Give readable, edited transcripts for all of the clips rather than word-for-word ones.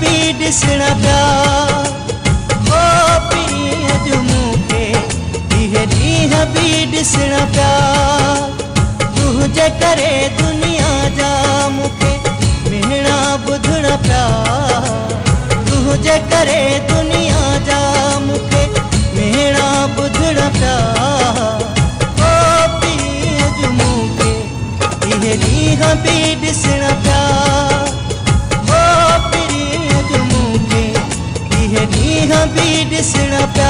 बि ॾिसण पिया। ओ पीअ जो मूंखे इहे ॾींहं बि ॾिसण पिया। तुंहिंजे करे दुनिया जा मूंखे मिहणा ॿुधण पिया। तुंहिंजे करे दुनिया जा मूंखे मिहणा ॿुधण पिया। ओ पीअ जो मूंखे इहे ॾींहं बि ॾिसण पिया। ओ पीअ जो मूंखे इहे ॾींहं बि ॾिसण पिया।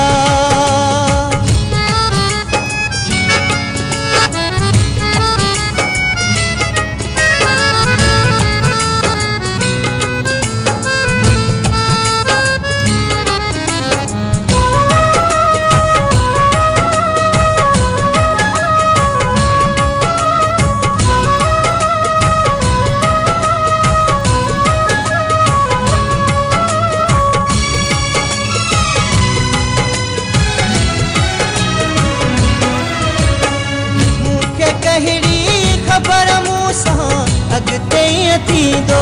ख़बर मूं सां अॻिते थींदो।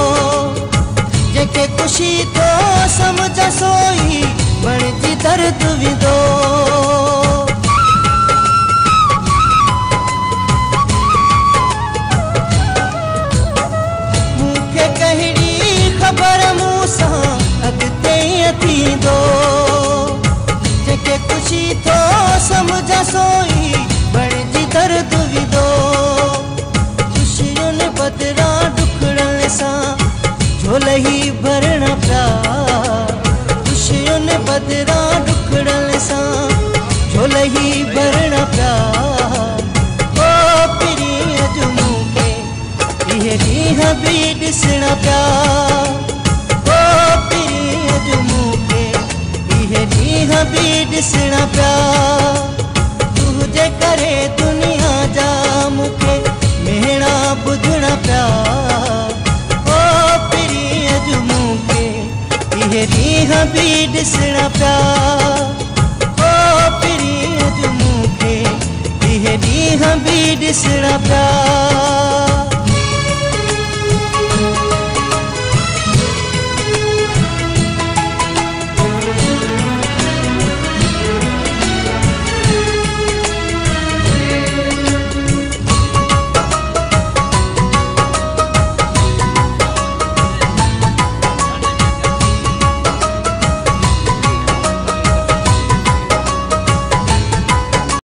जेके ख़ुशी थो सम्झ सोई बणिजी दर्द विंदो। मूंखे कहिड़ी ख़बर मूं सां अॻिते थींदो। जेके ख़ुशी थो सम्झ सोई बणिजी दर्द विंदो। बदरा डुकड़न सां झोलही भरण पिया। खुशियुनि बदरा डुकड़न सां झोलही भरण पिया। ओ पीअ जो मूंखे इहे ॾींहं बि ॾिसण पिया। ओ पीअ जो मूंखे इहे ॾींहं बि ॾिसण पिया। तुंहिंजे करे दुनिया जा मूंखे मिहणा ॿुधण पिया। ओ पीअ जो मूंखे इहे ॾींहं बि ॾिसण पिया। ओ पीअ जो मूंखे इहे ॾींहं बि ॾिसण पिया।